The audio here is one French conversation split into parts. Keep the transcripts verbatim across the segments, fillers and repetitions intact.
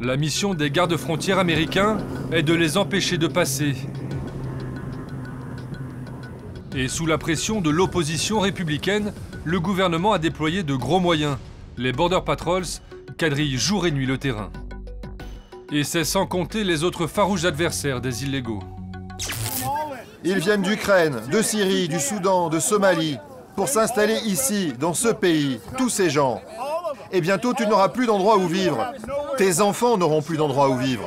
La mission des gardes-frontières américains est de les empêcher de passer. Et sous la pression de l'opposition républicaine, le gouvernement a déployé de gros moyens. Les Border Patrols quadrillent jour et nuit le terrain. Et c'est sans compter les autres farouches adversaires des illégaux. Ils viennent d'Ukraine, de Syrie, du Soudan, de Somalie, pour s'installer ici, dans ce pays, tous ces gens. Et bientôt, tu n'auras plus d'endroit où vivre. Tes enfants n'auront plus d'endroit où vivre.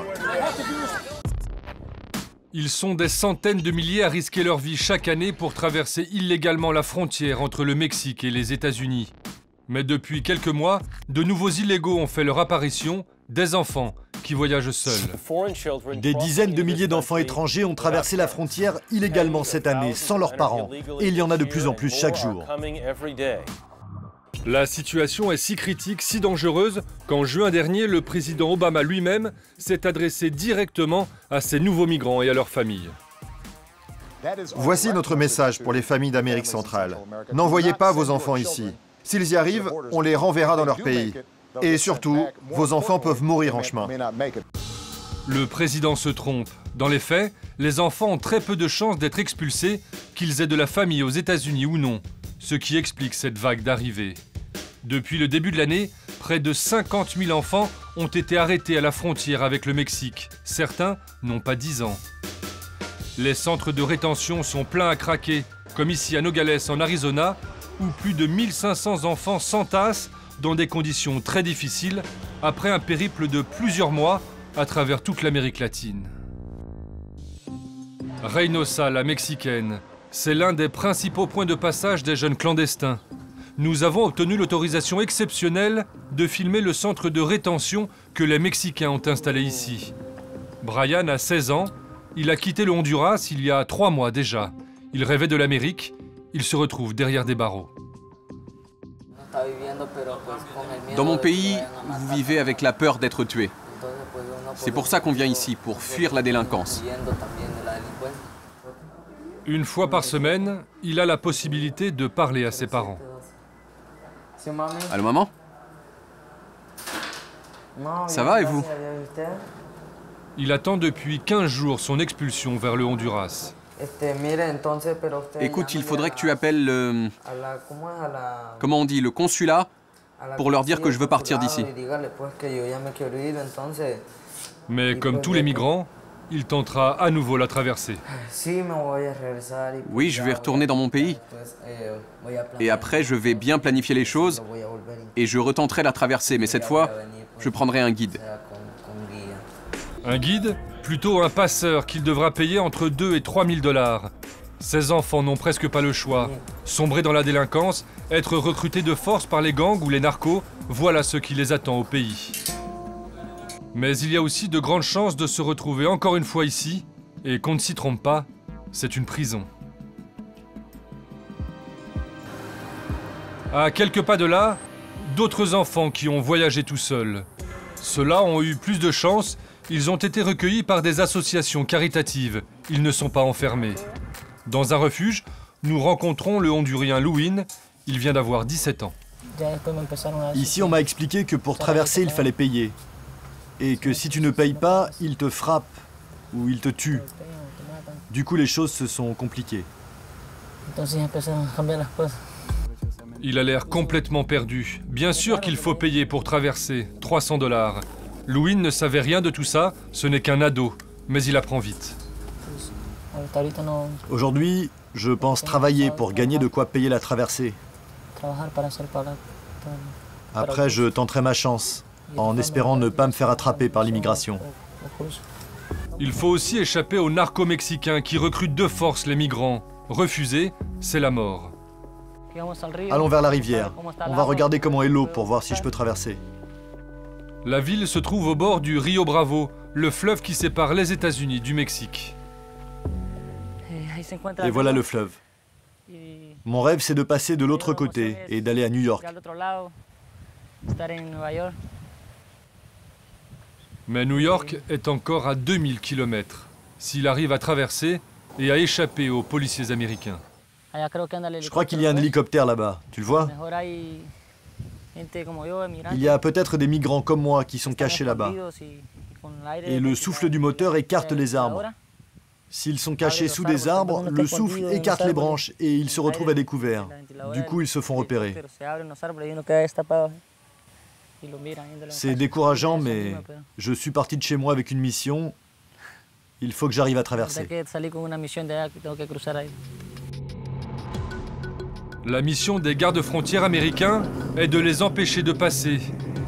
Ils sont des centaines de milliers à risquer leur vie chaque année pour traverser illégalement la frontière entre le Mexique et les États-Unis. Mais depuis quelques mois, de nouveaux illégaux ont fait leur apparition, des enfants qui voyagent seuls. Des dizaines de milliers d'enfants étrangers ont traversé la frontière illégalement cette année, sans leurs parents. Et il y en a de plus en plus chaque jour. La situation est si critique, si dangereuse, qu'en juin dernier, le président Obama lui-même s'est adressé directement à ces nouveaux migrants et à leurs familles. Voici notre message pour les familles d'Amérique centrale. N'envoyez pas vos enfants ici. S'ils y arrivent, on les renverra dans leur pays. Et surtout, vos enfants peuvent mourir en chemin. Le président se trompe. Dans les faits, les enfants ont très peu de chances d'être expulsés, qu'ils aient de la famille aux États-Unis ou non, ce qui explique cette vague d'arrivées. Depuis le début de l'année, près de cinquante mille enfants ont été arrêtés à la frontière avec le Mexique. Certains n'ont pas dix ans. Les centres de rétention sont pleins à craquer, comme ici à Nogales en Arizona, où plus de mille cinq cents enfants s'entassent dans des conditions très difficiles après un périple de plusieurs mois à travers toute l'Amérique latine. Reynosa, la Mexicaine, c'est l'un des principaux points de passage des jeunes clandestins. Nous avons obtenu l'autorisation exceptionnelle de filmer le centre de rétention que les Mexicains ont installé ici. Brian a seize ans, il a quitté le Honduras il y a trois mois déjà. Il rêvait de l'Amérique, il se retrouve derrière des barreaux. Dans mon pays, vous vivez avec la peur d'être tué. C'est pour ça qu'on vient ici, pour fuir la délinquance. Une fois par semaine, il a la possibilité de parler à ses parents. Allô, maman? Ça va et vous? Il attend depuis quinze jours son expulsion vers le Honduras. Écoute, il faudrait que tu appelles le... Comment on dit? Le consulat pour leur dire que je veux partir d'ici. Mais comme tous les migrants, il tentera à nouveau la traversée. Oui, je vais retourner dans mon pays. Et après, je vais bien planifier les choses et je retenterai la traversée. Mais cette fois, je prendrai un guide. Un guide? Plutôt un passeur qu'il devra payer entre deux et trois mille dollars. Ces enfants n'ont presque pas le choix. Sombrer dans la délinquance, être recrutés de force par les gangs ou les narcos, voilà ce qui les attend au pays. Mais il y a aussi de grandes chances de se retrouver encore une fois ici, et qu'on ne s'y trompe pas, c'est une prison. À quelques pas de là, d'autres enfants qui ont voyagé tout seuls. Ceux-là ont eu plus de chance, ils ont été recueillis par des associations caritatives, ils ne sont pas enfermés. Dans un refuge, nous rencontrons le Hondurien Louin, il vient d'avoir dix-sept ans. Ici, on m'a expliqué que pour traverser, il fallait payer. Et que si tu ne payes pas, ils te frappent ou ils te tuent. Du coup, les choses se sont compliquées. Il a l'air complètement perdu. Bien sûr qu'il faut payer pour traverser, trois cents dollars. Louin ne savait rien de tout ça, ce n'est qu'un ado, mais il apprend vite. Aujourd'hui, je pense travailler pour gagner de quoi payer la traversée. Après, je tenterai ma chance, en espérant ne pas me faire attraper par l'immigration. Il faut aussi échapper aux narco-mexicains qui recrutent de force les migrants. Refuser, c'est la mort. Allons vers la rivière. On va regarder comment est l'eau pour voir si je peux traverser. La ville se trouve au bord du Rio Bravo, le fleuve qui sépare les États-Unis du Mexique. Et voilà le fleuve. Mon rêve, c'est de passer de l'autre côté et d'aller à New York. Mais New York est encore à deux mille kilomètres. S'il arrive à traverser et à échapper aux policiers américains. Je crois qu'il y a un hélicoptère là-bas. Tu le vois? Il y a peut-être des migrants comme moi qui sont cachés là-bas. Et le souffle du moteur écarte les arbres. S'ils sont cachés sous des arbres, le souffle écarte les branches et ils se retrouvent à découvert. Du coup, ils se font repérer. C'est décourageant, mais je suis parti de chez moi avec une mission. Il faut que j'arrive à traverser. La mission des gardes-frontières américains est de les empêcher de passer.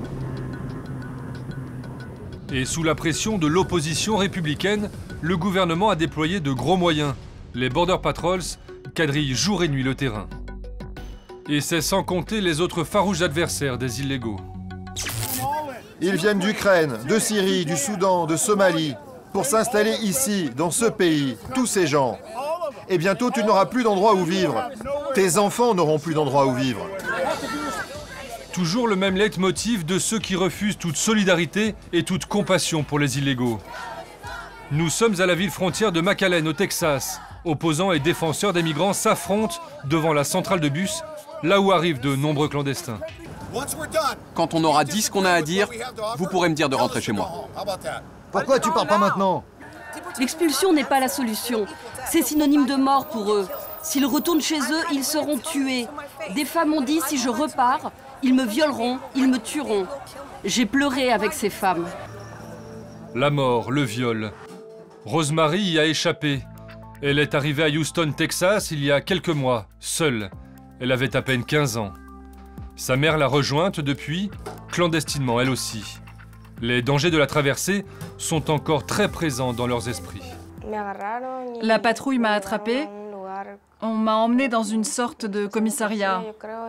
Et sous la pression de l'opposition républicaine, le gouvernement a déployé de gros moyens. Les Border Patrols quadrillent jour et nuit le terrain. Et c'est sans compter les autres farouches adversaires des illégaux. Ils viennent d'Ukraine, de Syrie, du Soudan, de Somalie, pour s'installer ici, dans ce pays, tous ces gens. Et bientôt, tu n'auras plus d'endroit où vivre. Tes enfants n'auront plus d'endroit où vivre. Toujours le même leitmotiv de ceux qui refusent toute solidarité et toute compassion pour les illégaux. Nous sommes à la ville frontière de McAllen, au Texas. Opposants et défenseurs des migrants s'affrontent devant la centrale de bus, là où arrivent de nombreux clandestins. Quand on aura dit ce qu'on a à dire, vous pourrez me dire de rentrer chez moi. Pourquoi tu pars pas maintenant? L'expulsion n'est pas la solution. C'est synonyme de mort pour eux. S'ils retournent chez eux, ils seront tués. Des femmes ont dit, si je repars, ils me violeront, ils me tueront. J'ai pleuré avec ces femmes. La mort, le viol. Rosemary y a échappé. Elle est arrivée à Houston, Texas, il y a quelques mois, seule. Elle avait à peine quinze ans. Sa mère l'a rejointe depuis, clandestinement elle aussi. Les dangers de la traversée sont encore très présents dans leurs esprits. La patrouille m'a attrapée. On m'a emmenée dans une sorte de commissariat.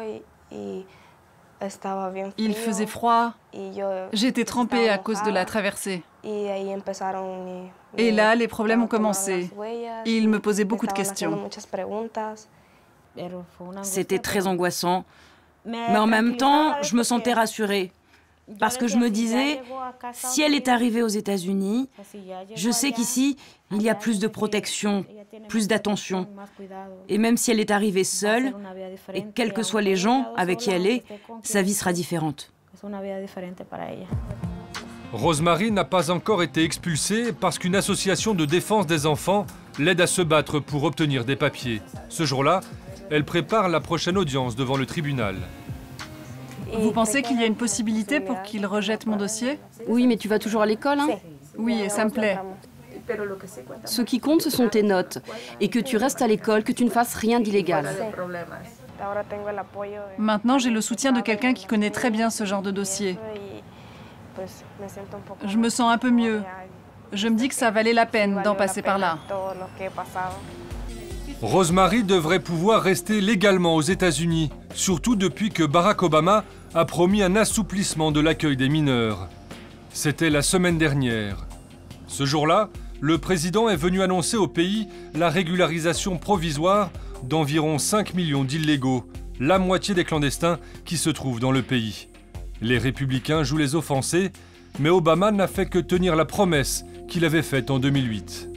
Il faisait froid. J'étais trempée à cause de la traversée. Et là, les problèmes ont commencé. Ils me posaient beaucoup de questions. C'était très angoissant. Mais en même temps, je me sentais rassurée. Parce que je me disais, si elle est arrivée aux États-Unis, je sais qu'ici, il y a plus de protection, plus d'attention. Et même si elle est arrivée seule, et quels que soient les gens avec qui elle est, sa vie sera différente. Rosemary n'a pas encore été expulsée parce qu'une association de défense des enfants l'aide à se battre pour obtenir des papiers. Ce jour-là, elle prépare la prochaine audience devant le tribunal. Vous pensez qu'il y a une possibilité pour qu'il rejette mon dossier? Oui, mais tu vas toujours à l'école, hein? Oui, et ça me plaît. Ce qui compte, ce sont tes notes. Et que tu restes à l'école, que tu ne fasses rien d'illégal. Maintenant, j'ai le soutien de quelqu'un qui connaît très bien ce genre de dossier. Je me sens un peu mieux. Je me dis que ça valait la peine d'en passer par là. Rosemary devrait pouvoir rester légalement aux États-Unis, surtout depuis que Barack Obama a promis un assouplissement de l'accueil des mineurs. C'était la semaine dernière. Ce jour-là, le président est venu annoncer au pays la régularisation provisoire d'environ cinq millions d'illégaux, la moitié des clandestins qui se trouvent dans le pays. Les républicains jouent les offensés, mais Obama n'a fait que tenir la promesse qu'il avait faite en deux mille huit.